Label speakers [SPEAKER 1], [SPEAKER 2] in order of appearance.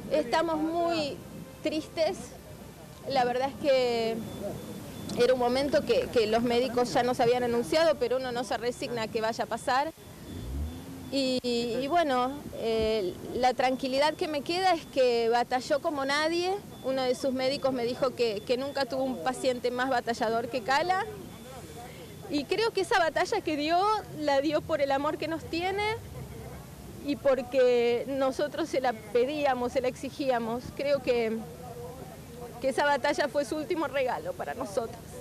[SPEAKER 1] Estamos muy tristes, la verdad es que era un momento que los médicos ya nos habían anunciado, pero uno no se resigna a que vaya a pasar. Y bueno, la tranquilidad que me queda es que batalló como nadie. Uno de sus médicos me dijo que nunca tuvo un paciente más batallador que Cala. Y creo que esa batalla que dio, la dio por el amor que nos tiene y porque nosotros se la pedíamos, se la exigíamos. Creo que esa batalla fue su último regalo para nosotros.